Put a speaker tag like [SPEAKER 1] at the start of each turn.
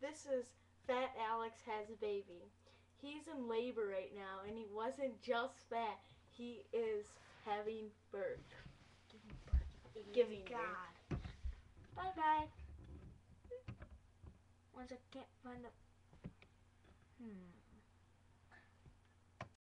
[SPEAKER 1] this is Fat Alex Has a Baby. He's in labor right now, and he wasn't just fat. He is having birth. Giving
[SPEAKER 2] God.
[SPEAKER 1] birth. Bye-bye. Once I can't find the...